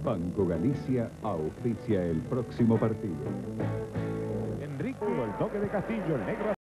Banco Galicia auspicia el próximo partido. Enrique, el toque de Castillo, el negro